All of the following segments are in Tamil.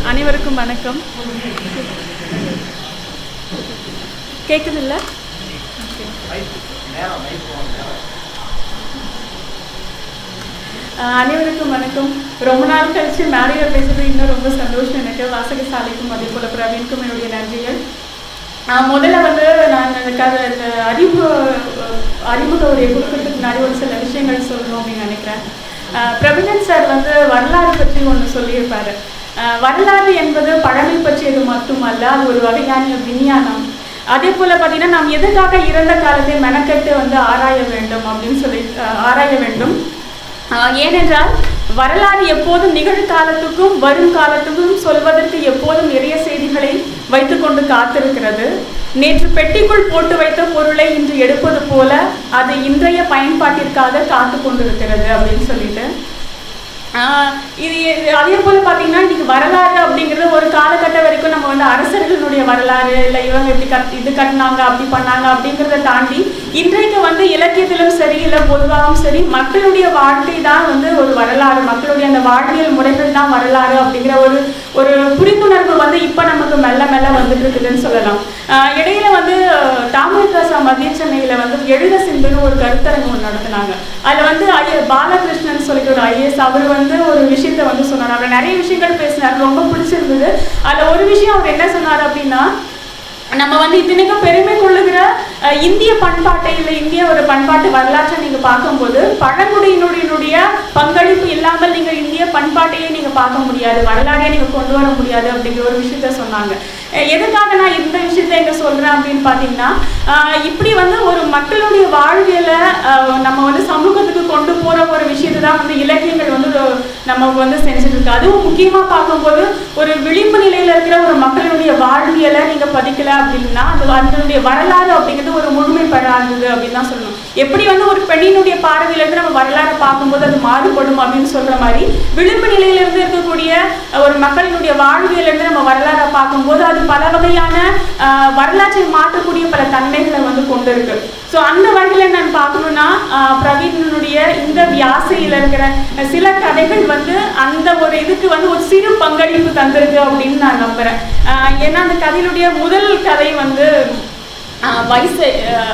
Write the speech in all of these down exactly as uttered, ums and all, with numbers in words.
அனைவருக்கும் வணக்கம். கேக்குதுல்ல? அனைவருக்கும் வணக்கம். ரொம்ப நாள் கழிச்சு மேடையில் பேசுறது இன்னும் ரொம்ப சந்தோஷம் எனக்கு. வாசகசாலைக்கும் அதே போல பிரவீனுக்கும் என்னுடைய நன்றிகள். முதல்ல வந்து நான் இந்த அறிமுக அறிமுக உரையை கொடுக்கறதுக்கு முன்னாடி ஒரு சில விஷயங்கள் சொல்லணும் அப்படின்னு நினைக்கிறேன். பிரவீன் சார் வந்து வரலாறு பற்றி ஒன்று சொல்லியிருப்பாரு. வரலாறு என்பது பழமை பற்றியது மட்டுமல்ல, அது ஒரு வகையான விஞ்ஞானம். அதே போல பார்த்தீங்கன்னா நாம் எதுக்காக இறந்த காலத்தை மெனக்கெட்டு வந்து ஆராய வேண்டும் அப்படின்னு சொல்லி ஆராய வேண்டும். ஏனென்றால் வரலாறு எப்போதும் நிகழ்காலத்துக்கும் வருங்காலத்துக்கும் சொல்வதற்கு எப்போதும் நிறைய செய்திகளை வைத்து கொண்டு காத்திருக்கிறது. நேற்று பெட்டிக்குள் போட்டு வைத்த பொருளை இன்று எடுப்பது போல அது இன்றைய பயன்பாட்டிற்காக காத்து கொண்டிருக்கிறது அப்படின்னு சொல்லிட்டு இது அதே போல பார்த்தீங்கன்னா இன்னைக்கு வரலாறு அப்படிங்கிறது ஒரு காலகட்டம் வரைக்கும் நம்ம வந்து அரசர்களுடைய வரலாறு இல்லை இவங்க இப்படி கட் இது கட்டினாங்க அப்படி பண்ணாங்க அப்படிங்கிறத தாண்டி இன்றைக்கு வந்து இலக்கியத்திலும் சரி இல்லை பொதுவாகவும் சரி மக்களுடைய வாழ்க்கை தான் வந்து ஒரு வரலாறு, மக்களுடைய அந்த வாழ்வியல் முறைகள் தான் வரலாறு அப்படிங்கிற ஒரு ஒரு புரிந்துணர்வு வந்து இப்போ நமக்கு மெல்ல மெல்ல வந்துட்டு இருக்குதுன்னு சொல்லலாம். இடையில வந்து தாமிரதாசா மத்திய சென்னையில் வந்து எழுத சிந்துன்னு ஒரு கருத்தரங்கு ஒன்று நடத்தினாங்க. அதில் வந்து ஐய பாலகிருஷ்ணன் சொல்லிட்டு ஒரு ஐஏஎஸ் அவர் வந்து ஒரு விஷயத்த வந்து சொன்னார். அவர் நிறைய விஷயங்கள் பேசினார், ரொம்ப பிடிச்சிருந்தது. அதில் ஒரு விஷயம் அவர் என்ன சொன்னார் அப்படின்னா, நம்ம வந்து இத்தனைக்கும் பெருமை கொள்ளுகிற இந்திய பண்பாட்டை இல்லை இந்திய ஒரு பண்பாட்டு வரலாற்றை நீங்க பார்க்கும்போது பழங்குடியினுடைய பங்களிப்பு இல்லாமல் நீங்க இந்திய பண்பாட்டையே நீங்க பார்க்க முடியாது, வரலாறையே நீங்க கொண்டு வர முடியாது அப்படிங்கிற ஒரு விஷயத்த சொன்னாங்க. எதுக்காக நான் இந்த விஷயத்த எங்க சொல்றேன் அப்படின்னு பாத்தீங்கன்னா, இப்படி வந்து ஒரு மக்களுடைய வாழ்வியலை நம்ம வந்து சமூகத்துக்கு கொண்டு போற ஒரு விஷயத்தை தான் வந்து இலக்கியங்கள் வந்து நம்ம வந்து செஞ்சுட்டு இருக்கு. அதுவும் முக்கியமா பார்க்கும்போது ஒரு விளிம்பு நிலையில இருக்கிற ஒரு மக்களுடைய வாழ்வியலை நீங்க பதிக்கல அப்படின்னா அது அதனுடைய வரலாறு அப்படிங்கிறது ஒரு முழுமைப்படாதது அப்படின்னு தான் சொல்லணும். எப்படி வந்து ஒரு பெண்ணினுடைய பார்வையிலிருந்து நம்ம வரலாறு பார்க்கும்போது அது மாறுபடும் அப்படின்னு சொல்ற மாதிரி விளிம்பு நிலையிலிருந்து இருக்கக்கூடிய ஒரு மக்களினுடைய வாழ்வியலிருந்து நம்ம வரலாறை பார்க்கும்போது அது பல வகையான வரலாற்றை மாற்றக்கூடிய பல தன்மைகளை வந்து கொண்டு இருக்கு. ஸோ அந்த வகையில் நான் பார்க்கணும்னா பிரவீனுடைய இந்த வியாசையில் இருக்கிற சில கதைகள் வந்து அந்த ஒரு இதுக்கு வந்து ஒரு சிறு பங்களிப்பு தந்திருக்கு அப்படின்னு நான் நம்புறேன். ஏன்னா அந்த கதையினுடைய முதல் கதை வந்து வயசு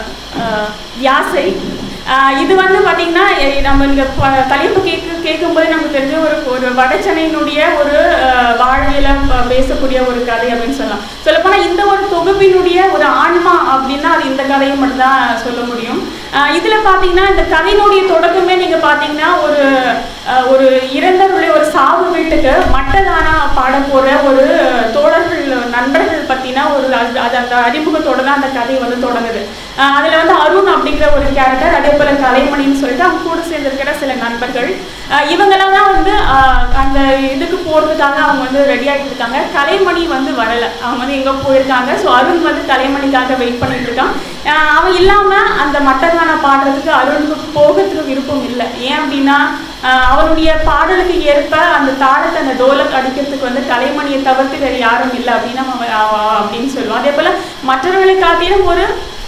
வியாசை. இது வந்து பார்த்தீங்கன்னா நம்ம இங்கே தலைப்பு கேட்க கேட்கும்போது நமக்கு தெரிஞ்ச ஒரு ஒரு வடச்சென்னையினுடைய ஒரு வாழ்வியலை பேசக்கூடிய ஒரு கதை அப்படின்னு சொல்லலாம். சொல்லப்போனால் இந்த ஒரு தொகுப்பினுடைய ஒரு ஆன்மா அப்படின்னா அது இந்த கதையை மட்டும்தான் சொல்ல முடியும். இதில் பார்த்தீங்கன்னா இந்த கதையினுடைய தொடக்கமே நீங்கள் பார்த்தீங்கன்னா ஒரு ஒரு இறந்தவருடைய ஒரு சாவு வீட்டுக்கு மட்டதானா பாட போகிற ஒரு தோழர்கள் நண்பர்கள் பற்றினா ஒரு அது அந்த அறிமுகத்தோட தான் அந்த கதை வந்து தொடங்குது. அதில் வந்து அருண் அப்படிங்கிற ஒரு கேரக்டர், அதே போல கலைமணின்னு சொல்லிட்டு அவங்க கூட சேர்ந்திருக்கிற சில நண்பர்கள், இவங்கெல்லாம் தான் வந்து அந்த இதுக்கு போகிறதுக்காக அவங்க வந்து ரெடி ஆகிட்டு இருக்காங்க. கலைமணி வந்து வரலை, அவங்க வந்து எங்கே போயிருக்காங்க. ஸோ அருண் வந்து கலைமணிக்காக வெயிட் பண்ணிட்டு இருக்கான். அவன் இல்லாமல் அந்த மட்டதானா பாடுறதுக்கு அருணுக்கு போகிறதுக்கு விருப்பம் இல்லை. ஏன் அப்படின்னா அவனுடைய பாடலுக்கு ஏற்ப அந்த தாளத்தை அந்த டோலக் அடிக்கிறதுக்கு வந்து கலைமணியை தவிர்த்து வேறு யாரும் இல்லை அப்படின்னு நம்ம அப்படின்னு சொல்லுவோம். அதே போல் மற்றவர்களை காட்டிலும் ஒரு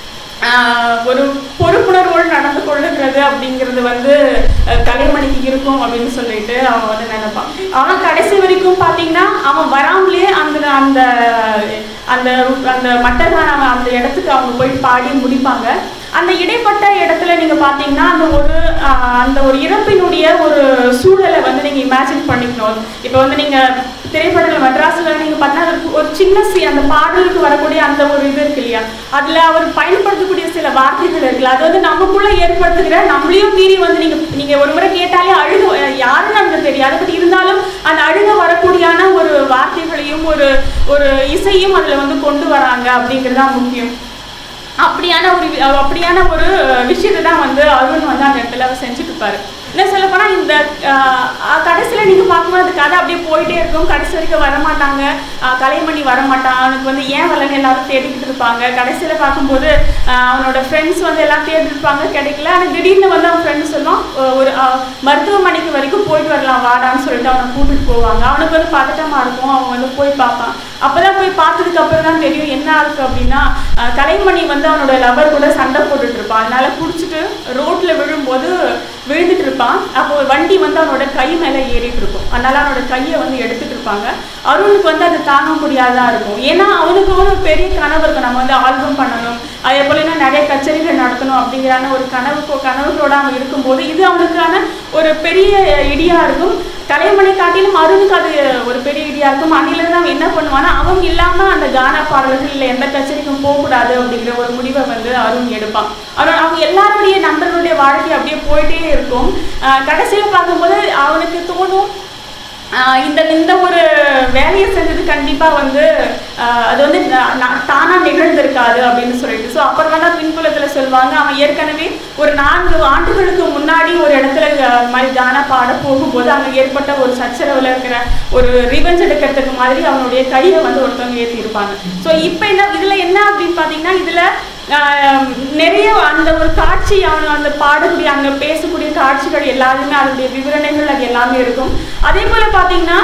ஒரு பொறுப்புணர்வோடு நடந்து கொள்ளுகிறது அப்படிங்கிறது வந்து கலைமணிக்கு இருக்கும் அப்படின்னு சொல்லிட்டு அவன் வந்து நினைப்பான். அவன் கடைசி வரைக்கும் பார்த்தீங்கன்னா அவன் வராமலே அந்த அந்த அந்த அந்த மட்டதான அந்த இடத்துக்கு அவங்க போய் பாடி முடிப்பாங்க. அந்த இடைப்பட்ட இடத்துல நீங்க பாத்தீங்கன்னா அந்த ஒரு அந்த ஒரு இறப்பினுடைய ஒரு சூழலை வந்து நீங்க இமேஜின் பண்ணிக்கணும். இப்போ வந்து நீங்க திரைப்படங்கள் மெட்ராஸ்ல நீங்க பார்த்தீங்கன்னா ஒரு சின்ன சி அந்த பாடலுக்கு வரக்கூடிய அந்த ஒரு இது இருக்கு இல்லையா, அதுல அவர் பயன்படுத்தக்கூடிய சில வார்த்தைகள் இருக்குல்ல, அது வந்து நமக்குள்ள ஏற்படுத்துகிற நம்மளையும் மீறி வந்து நீங்க நீங்க ஒரு முறை கேட்டாலே அழுக யாருன்னு நமக்கு தெரியாது. பட் இருந்தாலும் அந்த அழுக வரக்கூடியான ஒரு வார்த்தைகளையும் ஒரு ஒரு இசையும் அதுல வந்து கொண்டு வராங்க அப்படிங்கிறது தான் முக்கியம். அப்படியான ஒரு அப்படியான ஒரு விஷயத்தை தான் வந்து அருண் வந்து அந்த இடத்துல செஞ்சுட்டு இருப்பாரு. என்ன சொல்ல போனால் இந்த கடைசியில் நீங்கள் பார்க்கும்போது அந்த கதை அப்படியே போயிட்டே இருக்கும். கடைசி வரைக்கும் வரமாட்டாங்க, கலைமணி வரமாட்டான், அவனுக்கு வந்து ஏன் வரலன்னு எல்லாரும் தேடிக்கிட்டு இருப்பாங்க. கடைசியில் பார்க்கும்போது அவனோட ஃப்ரெண்ட்ஸ் வந்து எல்லாம் தேடிட்டு இருப்பாங்க, கிடைக்கல. ஆனால் திடீர்னு வந்து அவன் ஃப்ரெண்ட்ஸ் சொல்லுவான் ஒரு மருத்துவமனைக்கு வரைக்கும் போயிட்டு வரலாம் வாடான்னு சொல்லிட்டு அவனை கூட்டிட்டு போவாங்க. அவனுக்கு வந்து பதட்டமாக இருக்கும், அவன் வந்து போய் பார்ப்பான். அப்போதான் போய் பார்த்ததுக்கு அப்புறம் தான் தெரியும் என்ன ஆகுது அப்படின்னா கலைமணி வந்து அவனோட லவர் கூட சண்டை போட்டுட்டு இருப்பான். அதனால குடிச்சிட்டு ரோட்டில் விழும்போது விழுந்துட்டு இருப்பான். அப்போ வண்டி வந்து அவனோட கை மேலே ஏறிட்டு இருக்கும். அதனால அவனோட கையை வந்து எடுத்துட்டு இருப்பாங்க. அருணுக்கு வந்து அது தாங்க முடியாதா இருக்கும். ஏன்னா அவனுக்கு ஒரு பெரிய கனவு இருக்கும், நம்ம வந்து ஆல்பம் பண்ணணும், அதே போல நிறைய கச்சேரிகள் நடத்தணும் அப்படிங்கிறான ஒரு கனவுக்கோ கனவுகளோட அவன் இருக்கும்போது இது அவனுக்கான ஒரு பெரிய இடியா இருக்கும். கலைமணி காட்டிலும் அருணுக்கு அது ஒரு பெரிய இடியா இருக்கும். அன்னிலிருந்து அவன் என்ன பண்ணுவான்னா, அவன் இல்லாம அந்த கானா பாடல்கள் இல்லை எந்த கச்சேரிக்கும் போகக்கூடாது அப்படிங்கிற ஒரு முடிவை வந்து அருண் எடுப்பான். அவன் அவங்க எல்லாருடைய நண்பர்களுடைய வாழ்க்கை அப்படியே போயிட்டே இருக்கும். கடைசியில் பார்க்கும்போது அவனுக்கு தோணும், இந்த இந்த ஒரு வேலையை செஞ்சது கண்டிப்பாக வந்து அது வந்து தானாக நிகழ்ந்திருக்காது அப்படின்னு சொல்லிட்டு. ஸோ அப்புறமா தான் பின்புலத்தில் சொல்லுவாங்க, அவன் ஏற்கனவே ஒரு நான்கு ஆண்டுகளுக்கு முன்னாடி ஒரு இடத்துல மாதிரி கானா பாட போகும்போது அங்கே ஏற்பட்ட ஒரு சச்சரவில் இருக்கிற ஒரு ரிவெஞ்ச் எடுக்கிறதுக்கு மாதிரி அவனுடைய கையை வந்து ஒருத்தவங்க ஏற்றிருப்பாங்க. ஸோ இப்போ என்ன இதில் என்ன அப்படின்னு பார்த்தீங்கன்னா, இதில் நிறைய அந்த ஒரு காட்சி அவங்க அந்த பாடக்கூடிய அங்கே பேசக்கூடிய காட்சிகள் எல்லாருமே அதனுடைய விவரணைகள் அது எல்லாமே இருக்கும். அதே போல் பார்த்தீங்கன்னா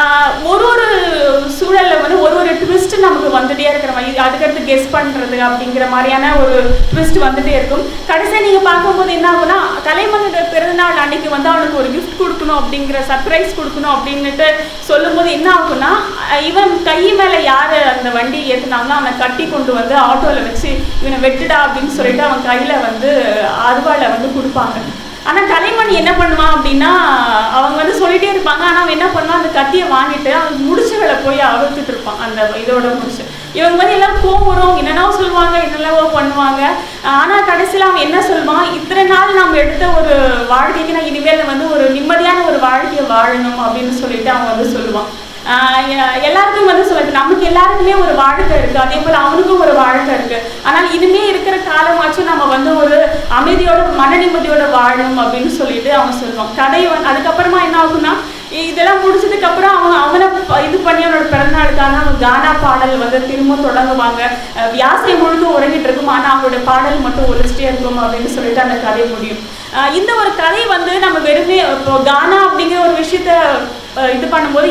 ஒரு ஒரு சூழலில் வந்து ஒரு ஒரு ட்விஸ்ட் நமக்கு வந்துட்டே இருக்கிற மாதிரி, அதுக்கடுத்து கெஸ் பண்ணுறது அப்படிங்கிற மாதிரியான ஒரு ட்விஸ்ட் வந்துட்டே இருக்கும். கடைசியாக நீங்கள் பார்க்கும்போது என்ன ஆகும்னா, கலைமணியோட பிறந்தநாள் அன்னைக்கு வந்து அவனுக்கு ஒரு கிஃப்ட் கொடுக்கணும் அப்படிங்கிற சர்ப்ரைஸ் கொடுக்கணும் அப்படின்னுட்டு சொல்லும்போது என்ன ஆகும்னா, இவன் கை மேலே யார் அந்த வண்டி ஏற்றுனாங்களோ அவனை கட்டி கொண்டு வந்து ஆட்டோவில் வச்சு இவனை வெட்டுடா அப்படின்னு சொல்லிட்டு அவன் கையில வந்து அருவாளை வந்து கொடுப்பாங்க. ஆனா கலைமணி என்ன பண்ணுவான் அப்படின்னா, அவங்க வந்து சொல்லிட்டே இருப்பாங்க, ஆனா அவன் என்ன பண்ணுவான், அந்த கத்தியை வாங்கிட்டு அவன் முடிச்சுகளை போய் அவிழ்த்துட்டு இருப்பான் அந்த இதோட முடிச்சு. இவங்க வந்து எல்லாம் கோவம் வரும், என்னென்னவோ சொல்லுவாங்க, என்னென்னவோ பண்ணுவாங்க. ஆனா கடைசியில் அவன் என்ன சொல்லுவான், இத்தனை நாள் நம்ம எடுத்த ஒரு வாழ்க்கைக்கு நான் இனிமேல் வந்து ஒரு நிம்மதியான ஒரு வாழ்க்கையை வாழணும் அப்படின்னு சொல்லிட்டு அவன் வந்து சொல்லுவான். எல்லாருக்கும் வந்து சொல்லுது, நமக்கு எல்லாருக்குமே ஒரு வாழ்க்கை இருக்கு, அதே போல அவனுக்கும் ஒரு வாழ்க்கை இருக்கு. ஆனால் இனிமே இருக்கிற காலமாச்சும் நம்ம வந்து ஒரு அமைதியோட மன நிம்மதியோட வாழணும் அப்படின்னு சொல்லிட்டு அவன் சொல்லுவான். கதை வந்து அதுக்கப்புறமா என்ன ஆகும்னா, இதெல்லாம் முடிச்சதுக்கு அப்புறம் அவன் அவனை இது பண்ணி அவனோட பிறந்தநாளுக்கான அவன் கானா பாடல் வந்து திரும்ப தொடங்குவாங்க. வியாசை முழுக்க உறங்கிட்டு இருக்கும், ஆனால் அவங்களோட பாடல் மட்டும் ஒழிச்சிட்டே இருக்கும் அப்படின்னு சொல்லிட்டு அந்த கதை முடியும். இந்த ஒரு கதை வந்து நம்ம வெறுமே இப்போ கானா அப்படிங்கிற ஒரு விஷயத்த இது பண்ணும்போது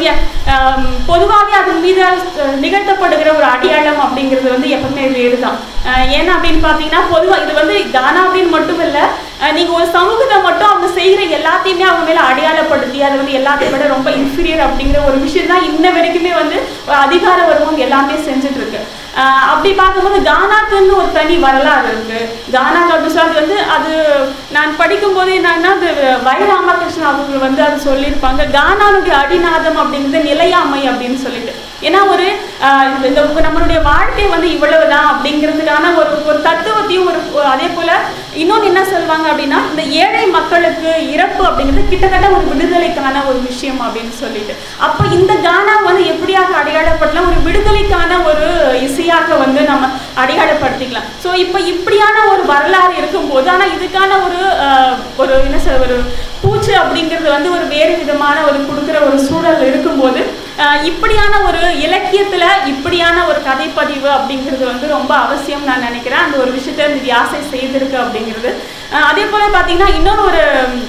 பொதுவாகவே அதன் மீது நிகழ்த்தப்படுகிற ஒரு அடையாளம் அப்படிங்கிறது வந்து எப்பவுமே வேறு தான். ஏன்னா அப்படின்னு பார்த்தீங்கன்னா, பொதுவாக இது வந்து கானா அப்படின்னு மட்டும் இல்லை, நீங்கள் ஒரு சமூகத்தை மட்டும் அவங்க செய்கிற எல்லாத்தையுமே அவங்க மேலே அடையாளப்படுத்தி அதை வந்து எல்லாத்தையும் விட ரொம்ப இன்ஃபீரியர் அப்படிங்கிற ஒரு விஷயம் தான் இன்ன வரைக்குமே வந்து அதிகார வர்மம் எல்லாமே செஞ்சுட்டு இருக்கு. அப்படி பார்க்கும்போது கானாக்குன்னு ஒரு தனி வரலாறு இருக்கு. கானாக்கு அப்படி சொல்றது வந்து அது நான் படிக்கும்போது என்னன்னா, அது வை ராமகிருஷ்ணன் அவங்க வந்து அது சொல்லியிருப்பாங்க, கானானுடைய அடிநாதம் அப்படிங்கிறது நிலையாமை அப்படின்னு சொல்லிட்டு. ஏன்னா ஒரு இந்த நம்மளுடைய வாழ்க்கை வந்து இவ்வளவுதான் அப்படிங்கிறதுக்கான ஒரு ஒரு தத்துவத்தையும் ஒரு அதே போல இன்னொன்று என்ன சொல்லுவாங்க அப்படின்னா, இந்த ஏழை மக்களுக்கு இறப்பு அப்படிங்கிறது கிட்டத்தட்ட ஒரு விடுதலைக்கான ஒரு விஷயம் அப்படின்னு சொல்லிட்டு. அப்போ இந்த கானா வந்து எப்படியாக அடையாளப்படலாம், ஒரு விடுதலைக்கான ஒரு இசையாக வந்து நம்ம அடையாளப்படுத்திக்கலாம். ஸோ இப்போ இப்படியான ஒரு வரலாறு இருக்கும்போது, ஆனால் இதுக்கான ஒரு ஒரு என்ன சொல்ற ஒரு பூச்சு அப்படிங்கிறது வந்து ஒரு வேறு விதமான ஒரு கொடுக்குற ஒரு சூழல் இருக்கும்போது, இப்படியான ஒரு இலக்கியத்துல இப்படியான ஒரு கதைப்பதிவு அப்படிங்கிறது வந்து ரொம்ப அவசியம் நான் நினைக்கிறேன். அந்த ஒரு விஷயத்த இந்த வியாசை செய்திருக்கு அப்படிங்கிறது. அதே போல பார்த்தீங்கன்னா, இன்னொரு ஒரு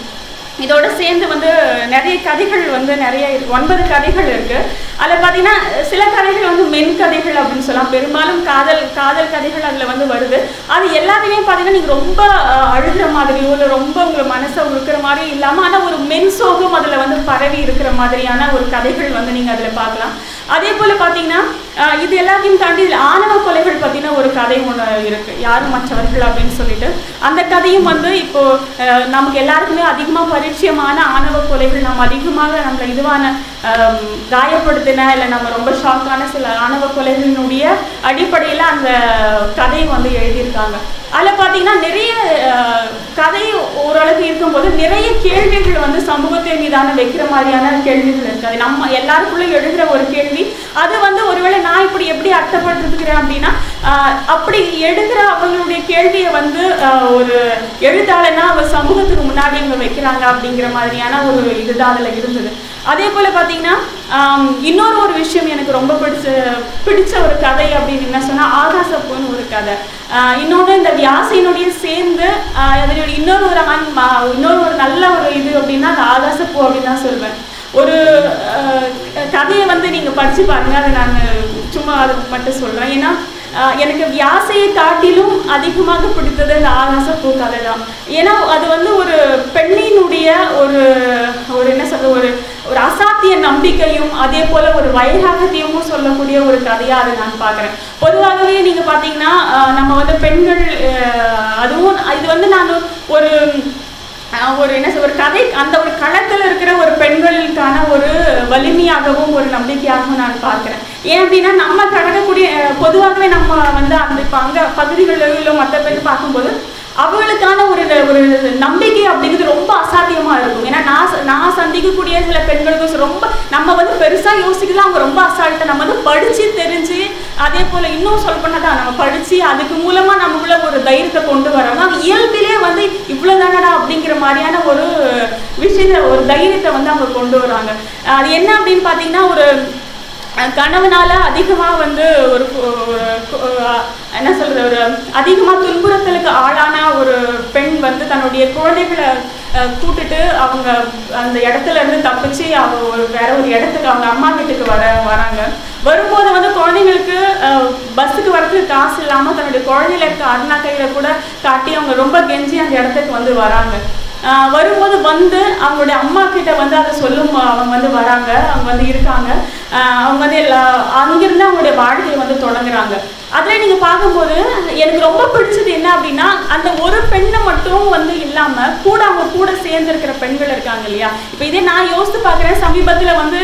இதோட சேர்ந்து வந்து நிறைய கதைகள் வந்து நிறைய ஒன்பது கதைகள் இருக்கு. அதில் பார்த்தீங்கன்னா சில கதைகள் வந்து மென் கதைகள் அப்படின்னு சொல்லலாம். பெரும்பாலும் காதல் காதல் கதைகள் அதில் வந்து வருது. அது எல்லாத்தையுமே பார்த்தீங்கன்னா நீங்கள் ரொம்ப அழுகிற மாதிரியோ இல்லை ரொம்ப உங்கள் மனசை உழுக்கிற மாதிரியும் இல்லாமல், ஆனால் ஒரு மென் சோகம் அதில் வந்து பரவி இருக்கிற மாதிரியான ஒரு கதைகள் வந்து நீங்கள் அதில் பார்க்கலாம். அதே போல் பார்த்தீங்கன்னா இது எல்லாத்தையும் தாண்டி இதில் ஆணவ கொலைகள் பார்த்தீங்கன்னா ஒரு கதை ஒன்று இருக்குது, யாரும் மற்றவர்கள் அப்படின்னு சொல்லிட்டு. அந்த கதையும் வந்து இப்போது நமக்கு எல்லாருக்குமே அதிகமாக பரிச்சயமான ஆணவ கொலைகள், நம்ம அதிகமாக நம்மளை இதுவான காயப்படுத்தின இல்லை நம்ம ரொம்ப ஷாக்கான சில ஆணவ கொலைகளினுடைய அடிப்படையில் அந்த கதையை வந்து எழுதியிருக்காங்க. அதில் பார்த்தீங்கன்னா நிறைய கதை ஓரளவுக்கு இருக்கும்போது நிறைய கேள்விகள் வந்து சமூகத்தின் மீதான வைக்கிற மாதிரியான கேள்விகள் இருக்காது. நம்ம எல்லாருக்குள்ளே எழுதுகிற ஒரு கேள்வி அது வந்து ஒருவேளை நான் இப்படி எப்படி அர்த்தப்படுத்துக்கிறேன் அப்படின்னா, அப்படி எடுக்கிற அவங்களுடைய கேள்வியை வந்து ஒரு எழுத்தாளனா அவர் சமூகத்துக்கு முன்னாடி இவங்க வைக்கிறாங்க அப்படிங்கிற மாதிரியான ஒரு இதுதான் அதில் இருந்தது. அதே போல் பார்த்தீங்கன்னா இன்னொரு ஒரு விஷயம் எனக்கு ரொம்ப பிடிச்ச பிடிச்ச ஒரு கதை அப்படின்னு என்ன சொன்னால், ஆகாசப்பூன்னு ஒரு கதை. இன்னொன்று இந்த வியாசையினுடைய சேர்ந்து அதனுடைய இன்னொரு ஒரு ஆண் இன்னொரு ஒரு நல்ல ஒரு இது அப்படின்னா அந்த ஆகாசப்பூ அப்படின்னு தான் சொல்வேன். ஒரு கதையை வந்து நீங்கள் படித்து பாருங்கள், அதை நான் சும்மா அதை மட்டும் சொல்கிறேன். ஏன்னா எனக்கு வியாசையை காட்டிலும் அதிகமாக பிடித்தது இந்த ஆகாசப்பூ கதை தான். ஏன்னா அது வந்து ஒரு பெண்ணினுடைய நம்பிக்கையும் அதே போல ஒரு வைராகத்தையும் சொல்லக்கூடிய ஒரு கதையா அதை நான் பார்க்குறேன். பொதுவாகவே நீங்க பார்த்தீங்கன்னா நம்ம வந்து பெண்கள், அதுவும் இது வந்து நான் ஒரு ஒரு என்ன ஒரு கதை, அந்த ஒரு களத்தில் இருக்கிற ஒரு பெண்களுக்கான ஒரு வலிமையாகவும் ஒரு நம்பிக்கையாகவும் நான் பார்க்குறேன். ஏன் அப்படின்னா நம்ம கடக்கக்கூடிய பொதுவாகவே நம்ம வந்து அந்த இப்போ அங்கே பகுதிகளிலோ மற்ற பேர் பார்க்கும்போது அவங்களுக்கான ஒரு ஒரு நம்பிக்கை அப்படிங்கிறது ரொம்ப அசாத்தியமாக இருக்கும். ஏன்னா நான் நான் சந்திக்கக்கூடிய சில பெண்களுக்கு ரொம்ப நம்ம வந்து பெருசாக யோசிக்கலாம், அவங்க ரொம்ப அசால்ட்டாக நம்ம வந்து படித்து தெரிஞ்சு அதே போல் இன்னும் சொல்ல போனால் தான் நம்ம படித்து அதுக்கு மூலமாக நமக்குள்ள ஒரு தைரியத்தை கொண்டு வராங்க. அவங்க இயல்பிலே வந்து இவ்வளோ தானடா அப்படிங்கிற மாதிரியான ஒரு விஷயத்தை, ஒரு தைரியத்தை வந்து அவங்க கொண்டு வராங்க. அது என்ன அப்படின்னு பார்த்தீங்கன்னா, ஒரு கணவனால அதிகமாக வந்து ஒரு என்ன சொல்றது, ஒரு அதிகமாக துன்புறுத்தலுக்கு ஆளான ஒரு பெண் வந்து தன்னுடைய குழந்தைகளை கூட்டுட்டு அவங்க அந்த இடத்துல இருந்து தப்பிச்சு அவங்க ஒரு வேற ஒரு இடத்துக்கு அவங்க அம்மா வீட்டுக்கு வர வராங்க. வரும்போது வந்து குழந்தைங்களுக்கு பஸ்ஸுக்கு வரதுக்கு காசு இல்லாமல் தன்னுடைய குழந்தையில இருக்க அருணா கையில கூட காட்டி அவங்க ரொம்ப கெஞ்சி அந்த இடத்துக்கு வந்து வராங்க. வரும்போது வந்து அவங்களுடைய அம்மா கிட்ட வந்து அதை சொல்லும் அவங்க வந்து வராங்க, அவங்க வந்து இருக்காங்க, அவங்க வந்து எல்லா அங்கிருந்து அவங்களுடைய வாழ்க்கையை வந்து தொடங்குறாங்க. அதில் நீங்கள் பார்க்கும்போது எனக்கு ரொம்ப பிடிச்சது என்ன அப்படின்னா, அந்த ஒரு பெண்ணை மட்டும் வந்து இல்லாமல் கூட அவங்க கூட சேர்ந்துருக்கிற பெண்கள் இருக்காங்க இல்லையா. இப்போ இதே நான் யோசித்து பார்க்குறேன், சமீபத்தில் வந்து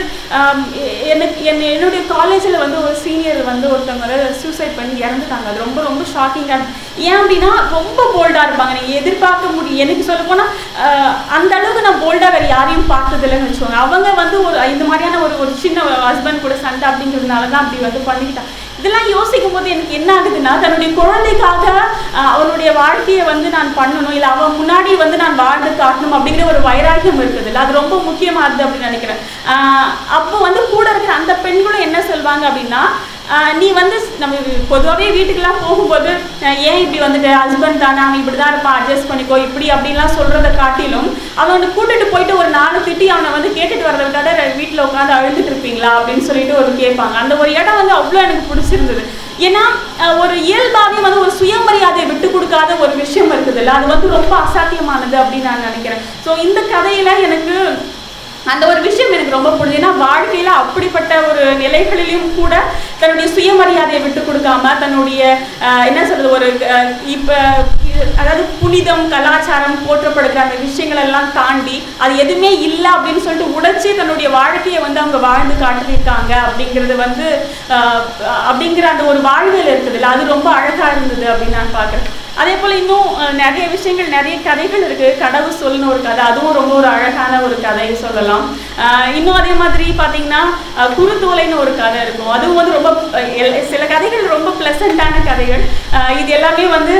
எனக்கு என் என்னுடைய காலேஜில் வந்து ஒரு சீனியர் வந்து ஒருத்தவங்க வந்து சூசைட் பண்ணி இறந்துட்டாங்க. அது ரொம்ப ரொம்ப ஷாக்கிங்காக. ஏன் அப்படின்னா ரொம்ப போல்டாக இருப்பாங்க, நீங்கள் எதிர்பார்க்க முடியும். எனக்கு சொல்ல போனால் அந்த அளவுக்கு நான் போல்டாக வேறு யாரையும் பார்த்ததில்லைன்னு வச்சுக்கோங்க. அவங்க வந்து ஒரு இந்த மாதிரியான ஒரு ஒரு சின்ன ஹஸ்பண்ட் கூட சண்டை அப்படிங்கிறதுனால தான் அப்படி வந்து பண்ணிக்கிட்டாங்க. இதெல்லாம் யோசிக்கும் போது எனக்கு என்ன ஆகுதுன்னா, தன்னுடைய குழந்தைக்காக அவனுடைய வாழ்க்கையை வந்து நான் பண்ணணும், இல்லை அவன் முன்னாடி வந்து நான் வாழ்ந்து காட்டணும் அப்படிங்கிற ஒரு வைராக்கியம் இருக்குது இல்லை, அது ரொம்ப முக்கியமானது அப்படின்னு நினைக்கிறேன். அப்போ வந்து கூட இருக்கிற அந்த பெண்களும் என்ன சொல்வாங்க அப்படின்னா, நீ வந்து நம்ம பொதுவாகவே வீட்டுக்கெல்லாம் போகும்போது ஏன் இப்படி வந்துட்டு ஹஸ்பண்ட் தானே அவன் இப்படி தான் இருப்பான் அட்ஜஸ்ட் பண்ணிக்கோ இப்படி அப்படின்லாம் சொல்கிறத காட்டிலும் அவனை கூட்டிட்டு போயிட்டு ஒரு நாலு திட்டி அவனை வந்து கேட்டுட்டு வரதை விட்டாட வீட்டில் உட்காந்து அழுதுட்டு இருப்பீங்களா அப்படின்னு சொல்லிட்டு ஒரு கேட்பாங்க. அந்த ஒரு இடம் வந்து அவ்வளோ எனக்கு பிடிச்சிருந்தது. ஏன்னா ஒரு இயல்பாகவே வந்து ஒரு சுயமரியாதையை விட்டு கொடுக்காத ஒரு விஷயம் இருக்குது இல்லை, அது வந்து ரொம்ப அசாத்தியமானது அப்படின்னு நான் நினைக்கிறேன். ஸோ இந்த கதையில் எனக்கு அந்த ஒரு விஷயம் எனக்கு ரொம்ப பிடிச்சது. ஏன்னா வாழ்க்கையில் அப்படிப்பட்ட ஒரு நிலைகளிலும் கூட தன்னுடைய சுயமரியாதையை விட்டு கொடுக்காம தன்னுடைய என்ன சொல்றது ஒரு இப்போ அதாவது புனிதம் கலாச்சாரம் போற்றப்படுகிற அந்த விஷயங்கள் எல்லாம் தாண்டி அது எதுவுமே இல்லை அப்படின்னு சொல்லிட்டு உடைச்சி தன்னுடைய வாழ்க்கையை வந்து அவங்க வாழ்ந்து காட்டிருக்காங்க அப்படிங்கிறது வந்து அப்படிங்கிற அந்த ஒரு வாழ்வியல் இருக்குது இல்லை, அது ரொம்ப அழகாக இருந்தது அப்படின்னு நான் பார்க்குறேன். அதே போல் இன்னும் நிறைய விஷயங்கள் நிறைய கதைகள் இருக்குது. கடவுள் சொல்லுன்னு ஒரு கதை, அதுவும் ரொம்ப ஒரு அழகான ஒரு கதை சொல்லலாம். இன்னும் அதே மாதிரி பார்த்தீங்கன்னா குறுத்தோலைன்னு ஒரு கதை இருக்கும், அதுவும் வந்து ரொம்ப சில கதைகள் ரொம்ப ப்ளசண்ட்டான கதைகள். இது எல்லாமே வந்து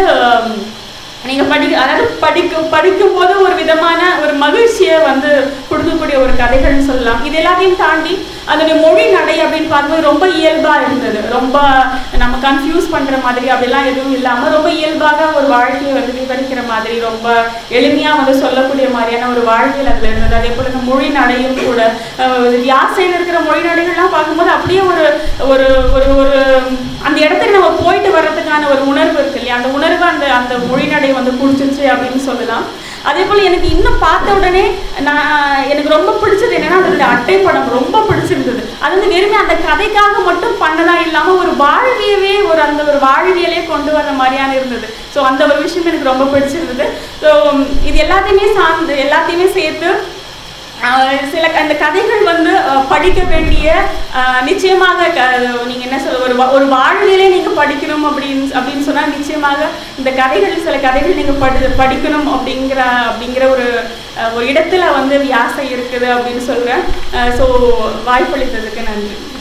நீங்கள் படி அதாவது படிக்கும் படிக்கும் போது ஒரு விதமான ஒரு மகிழ்ச்சியை வந்து கொடுக்கக்கூடிய ஒரு கதைகள்னு சொல்லலாம். இது எல்லாத்தையும் தாண்டி அதனுடைய மொழி நடை அப்படின்னு பார்க்கும்போது ரொம்ப இயல்பாக இருந்தது. ரொம்ப நம்ம கன்ஃபியூஸ் பண்ணுற மாதிரி அப்படிலாம் எதுவும் இல்லாமல் ரொம்ப இயல்பாக ஒரு வாழ்க்கையை வந்து விவரிக்கிற மாதிரி ரொம்ப எளிமையாக வந்து சொல்லக்கூடிய மாதிரியான ஒரு வாழ்க்கையில் அதில் இருந்தது. அதே போல் இந்த மொழி நடையும் கூட வியாசையில் இருக்கிற மொழி நடைகள்லாம் பார்க்கும்போது அப்படியே ஒரு ஒரு ஒரு ஒரு அந்த இடத்துக்கு நம்ம போயிட்டு வர்றதுக்கான ஒரு உணர்வு இருக்கு இல்லையா, அந்த உணர்வு அந்த அந்த மொழி நடை வந்து பிடிச்சிருச்சு அப்படின்னு சொல்லலாம். அதே போல் எனக்கு இன்னும் பார்த்த உடனே நான் எனக்கு ரொம்ப பிடிச்சது என்னன்னா அதோட அட்டை படம் ரொம்ப பிடிச்சிருந்தது. அது வந்து வெறுமே அந்த கதைக்காக மட்டும் பண்ணதா இல்லாமல் ஒரு வாழ்வியவே ஒரு அந்த ஒரு வாழ்வியலே கொண்டு வர மாதிரியான இருந்தது. ஸோ அந்த ஒரு விஷயம் எனக்கு ரொம்ப பிடிச்சிருந்தது. ஸோ இது எல்லாத்தையுமே சார்ந்து எல்லாத்தையுமே சேர்த்து சில அந்த கதைகள் வந்து படிக்க வேண்டிய நிச்சயமாக நீங்கள் என்ன சொல்ல ஒரு ஒரு வாழ்வியலே நீங்கள் படிக்கணும் அப்படின்னு அப்படின்னு சொன்னால் நிச்சயமாக இந்த கதைகள் சில கதைகள் நீங்கள் படி படிக்கணும் அப்படிங்கிற அப்படிங்கிற ஒரு ஒரு இடத்துல வந்து வியாசை இருக்குது அப்படின்னு சொல்கிறேன். ஸோ வாய்ப்பளித்ததுக்கு நன்றி.